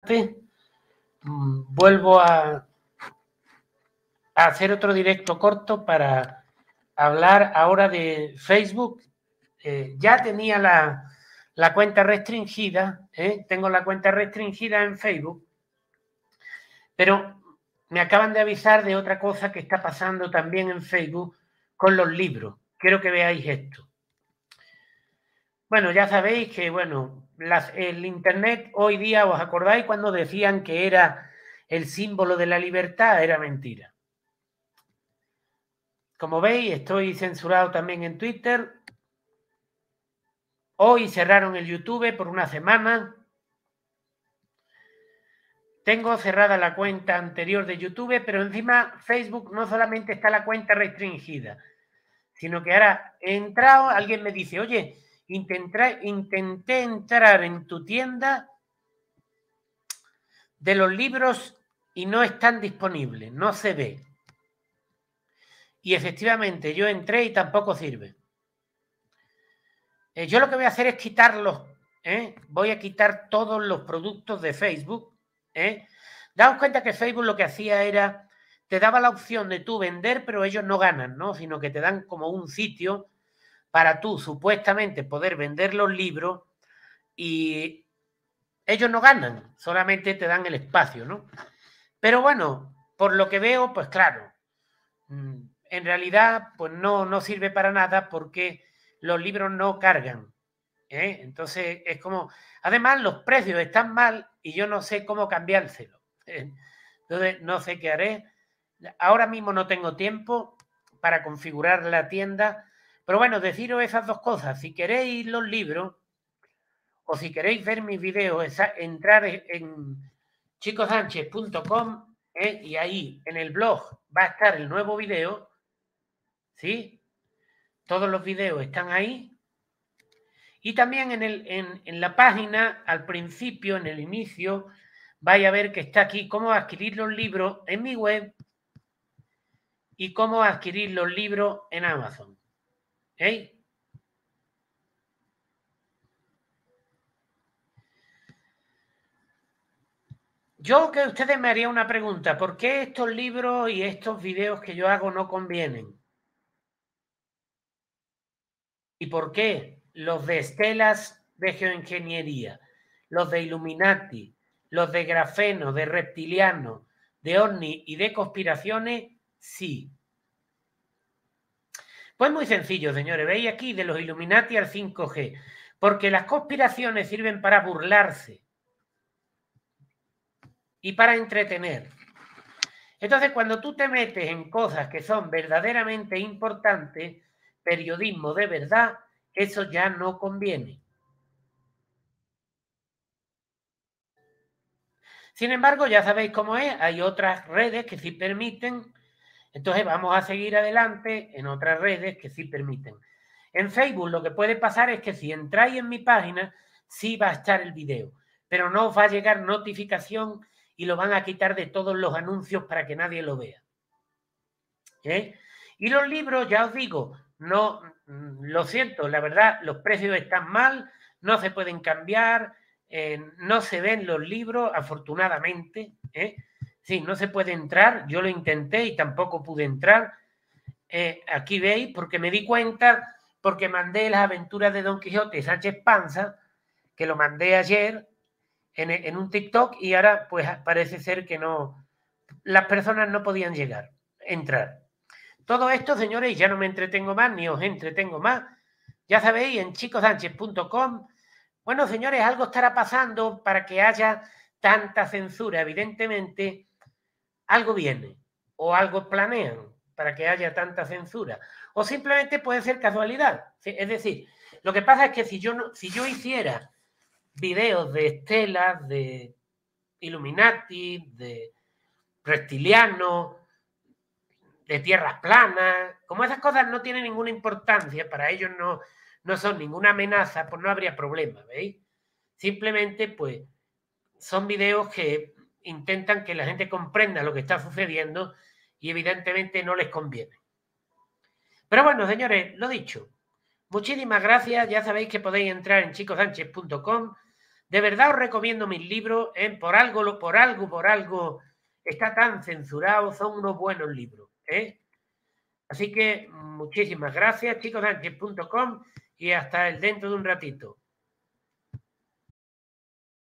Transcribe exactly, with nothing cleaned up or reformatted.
vuelvo a, a hacer otro directo corto para hablar ahora de Facebook. Eh, ya tenía la, la cuenta restringida, ¿eh? Tengo la cuenta restringida en Facebook, pero me acaban de avisar de otra cosa que está pasando también en Facebook con los libros. Quiero que veáis esto. Bueno, ya sabéis que, bueno, las, el Internet hoy día, ¿os acordáis cuando decían que era el símbolo de la libertad? Era mentira. Como veis, estoy censurado también en Twitter. Hoy cerraron el YouTube por una semana. Tengo cerrada la cuenta anterior de YouTube, pero encima Facebook no solamente está la cuenta restringida, sino que ahora he entrado, alguien me dice, oye, intenté, intenté entrar en tu tienda de los libros y no están disponibles, no se ve. Y efectivamente yo entré y tampoco sirve. Eh, yo lo que voy a hacer es quitarlos, ¿eh? Voy a quitar todos los productos de Facebook, ¿eh? Daos cuenta que Facebook lo que hacía era, te daba la opción de tú vender, pero ellos no ganan, ¿no? Sino que te dan como un sitio para tú supuestamente poder vender los libros y ellos no ganan, solamente te dan el espacio, ¿no? Pero bueno, por lo que veo, pues claro, en realidad pues no, no sirve para nada porque los libros no cargan, ¿eh? Entonces es como, además los precios están mal y yo no sé cómo cambiárselo, ¿eh? Entonces no sé qué haré. Ahora mismo no tengo tiempo para configurar la tienda, pero bueno, deciros esas dos cosas. Si queréis los libros o si queréis ver mis videos, entrar en chico sánchez punto com, ¿eh? Y ahí en el blog va a estar el nuevo video, ¿sí? Todos los videos están ahí. Y también en, el, en, en la página, al principio, en el inicio, vais a ver que está aquí cómo adquirir los libros en mi web y cómo adquirir los libros en Amazon. ¿Eh? Yo que ustedes me harían una pregunta, ¿por qué estos libros y estos videos que yo hago no convienen? ¿Y por qué los de estelas de geoingeniería, los de Illuminati, los de grafeno, de reptiliano, de ovni y de conspiraciones, sí? Pues muy sencillo, señores. Veis aquí de los Illuminati al cinco G. Porque las conspiraciones sirven para burlarse y para entretener. Entonces, cuando tú te metes en cosas que son verdaderamente importantes, periodismo de verdad, eso ya no conviene. Sin embargo, ya sabéis cómo es, hay otras redes que sí permiten, entonces vamos a seguir adelante en otras redes que sí permiten. En Facebook lo que puede pasar es que si entráis en mi página, sí va a estar el video, pero no os va a llegar notificación y lo van a quitar de todos los anuncios para que nadie lo vea. ¿Eh? Y los libros, ya os digo, no, lo siento, la verdad, los precios están mal, no se pueden cambiar, eh, no se ven los libros, afortunadamente, ¿eh? Sí, no se puede entrar, yo lo intenté y tampoco pude entrar. Eh, aquí veis, porque me di cuenta, porque mandé las aventuras de Don Quijote Sánchez Panza, que lo mandé ayer en, en un TikTok y ahora pues parece ser que no, las personas no podían llegar, entrar. Todo esto, señores, ya no me entretengo más, ni os entretengo más. Ya sabéis, en chico sánchez punto com. Bueno, señores, algo estará pasando para que haya tanta censura. Evidentemente, algo viene o algo planean para que haya tanta censura. O simplemente puede ser casualidad. Es decir, lo que pasa es que si yo, no, si yo hiciera videos de estelas, de Illuminati, de reptilianos, de tierras planas, como esas cosas no tienen ninguna importancia, para ellos no, no son ninguna amenaza, pues no habría problema, ¿veis? Simplemente, pues, son videos que intentan que la gente comprenda lo que está sucediendo y evidentemente no les conviene. Pero bueno, señores, lo dicho, muchísimas gracias, ya sabéis que podéis entrar en chico sánchez punto com De verdad os recomiendo mis libros, ¿eh? Por algo, por algo, por algo está tan censurado, son unos buenos libros, ¿eh? Así que muchísimas gracias, chicos sánchez punto com, y hasta el dentro de un ratito.